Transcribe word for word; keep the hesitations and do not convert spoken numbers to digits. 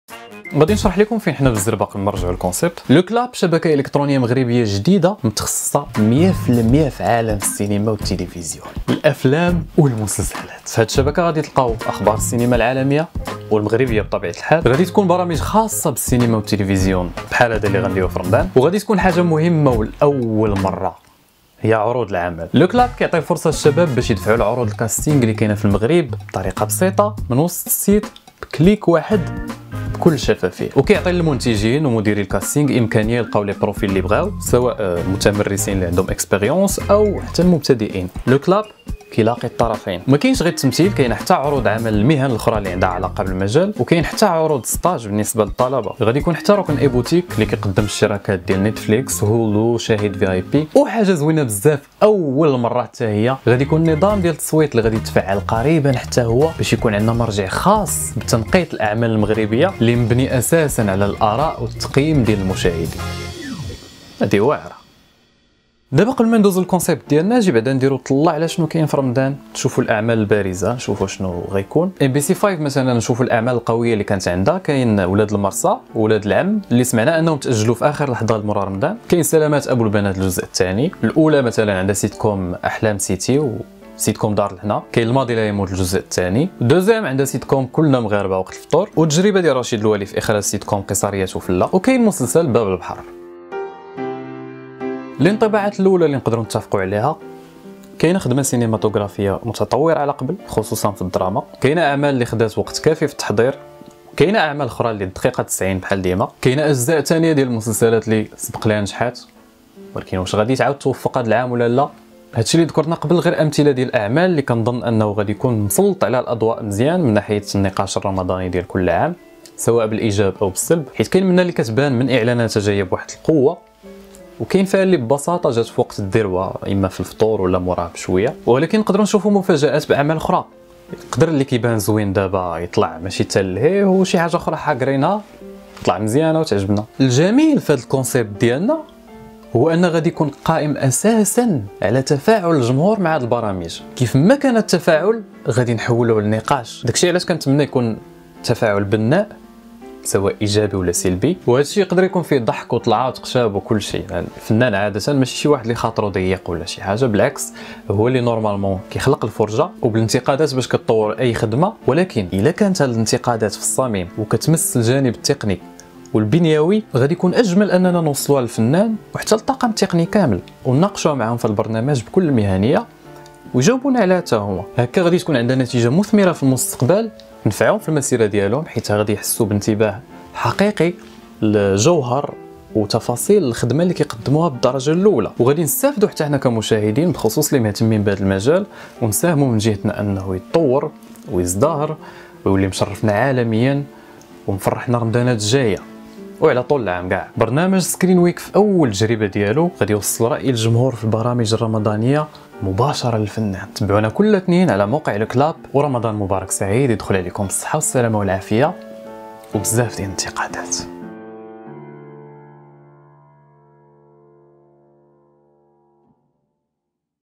غادي نشرح لكم فين حنا بالزرباق نرجعوا للكونسيبت. لو كلاب شبكه الكترونيه مغربيه جديده متخصصه مية في المية في عالم السينما والتلفزيون، الافلام والمسلسلات. في هذه الشبكه غادي تلقاو اخبار السينما العالميه والمغربيه بطبيعه الحال، غادي تكون برامج خاصه بالسينما والتلفزيون بحال هذا اللي غنديرو في رمضان، وغادي تكون حاجه مهمه ولاول مره هي عروض العمل. لو كلاب كيعطي فرصه للشباب باش يدفعوا العروض الكاستينغ اللي كاينه في المغرب بطريقه بسيطه من وسط السيت بكليك واحد بكل شفافيه، وكيعطي للمنتجين ومديري الكاستينغ امكانيه يلقاو لي بروفيل اللي بغاو، سواء متمرسين اللي عندهم اكسبيريونس او حتى المبتدئين. لو كلاب كيلاقي الطرفين، ما كاينش غير التمثيل، كاينه حتى عروض عمل المهن الاخرى اللي عندها علاقه بالمجال، وكاين حتى عروض ستاج بالنسبه للطلبه. غادي يكون حتى ركن اي بوتيك اللي كيقدم الشراكات ديال نتفليكس، هولو، شاهد في اي بي، وحاجه زوينه بزاف اول مره حتى هي غادي يكون نظام ديال التصويت اللي غادي يتفعل قريبا حتى هو، باش يكون عندنا مرجع خاص بتنقيط الاعمال المغربيه اللي مبني اساسا على الاراء والتقييم ديال المشاهدين. هذه واعره. دابا قبل ما ندوزو الكونسيبت ديالنا نجي بعدا نديرو طلع على شنو كاين في رمضان، تشوفوا الاعمال البارزه، نشوفوا شنو غيكون. ام بي سي خمسة مثلا نشوفوا الاعمال القويه اللي كانت عندها، كاين ولاد المرصه، ولاد العم اللي سمعنا انهم تاجلوا في اخر لحظه لمورا رمضان، كاين سلامات ابو البنات الجزء الثاني، الاولى مثلا عندها سيت كوم احلام سيتي و سيت كوم دار الهنا، كاين الماضي لا يموت الجزء الثاني، دوزيام عندها سيت كوم كلنا مغاربه وقت الفطور، والتجربه ديال رشيد الوالي في اخراج سيت كوم قصريات وفله، وكاين مسلسل باب البحر. الانطباعات الاولى اللي نقدروا نتفقوا عليها، كاينه خدمه سينماتوغرافيه متطوره على قبل خصوصا في الدراما، كاينه اعمال اللي خدات وقت كافي في التحضير، كاينه اعمال اخرى اللي الدقيقه تسعين بحال ديما، كاينه اجزاء ثانيه ديال المسلسلات اللي سبق لها نجحات، ولكن واش غادي تعاود توفق هذا العام ولا لا؟ هادشي اللي ذكرنا قبل غير امثله ديال الاعمال اللي كنظن انه غادي يكون مسلط على الاضواء مزيان من ناحيه النقاش الرمضاني ديال كل عام، سواء بالايجاب او بالسلب، حيت كاين منها اللي كتبان من اعلاناتها جايه بواحد القوه، وكاين فيها اللي ببساطه جات في وقت الذروه اما في الفطور ولا موراه بشويه، ولكن نقدروا نشوفوا مفاجات باعمال اخرى. يقدر اللي كيبان زوين دابا يطلع ماشي تلهيه، وشي حاجه اخرى حاقرينها تطلع مزيانه وتعجبنا. الجميل في هذا الكونسيبت ديالنا هو ان غادي يكون قائم اساسا على تفاعل الجمهور مع هذه البرامج، كيف ما كان التفاعل غادي نحولوه للنقاش. داكشي علاش كنتمنى يكون تفاعل بناء سواء ايجابي ولا سلبي، وهذا الشيء يقدر يكون فيه ضحك وطلعه وتقشاب وكل شيء. الفنان عاده ماشي شي واحد اللي خاطرو ضيق ولا شي حاجه، بالعكس هو اللي نورمالمون كيخلق الفرجه وبالانتقادات باش كتطور اي خدمه، ولكن الا كانت هذه الانتقادات في الصميم وكتمس الجانب التقني والبنيوي غادي يكون اجمل اننا نوصلوها للفنان وحتى الطاقم التقني كامل ونناقشوها معهم في البرنامج بكل مهنيه ويجاوبونا عليها حتى هما. هكا غادي تكون عندنا نتيجه مثمره في المستقبل نفعهم في المسيره ديالهم، حيت غادي يحسوا بانتباه حقيقي لجوهر وتفاصيل الخدمه اللي كيقدموها بالدرجه الاولى، وغادي نستافدوا حتى حنا كمشاهدين بخصوص اللي مهتمين بهذا المجال، ونساهموا من جهتنا انه يتطور ويزدهر ويولي مشرفنا عالميا ومفرحنا رمضانات الجايه وعلى طول العام كاع. برنامج سكرين ويك في اول تجربه ديالو غادي يوصل راي الجمهور في البرامج الرمضانيه مباشره للفنان. تبعونا كل اثنين على موقع الكلاب، ورمضان مبارك سعيد، يدخل عليكم بالصحه والسلامه والعافيه وبزاف ديال الانتقادات.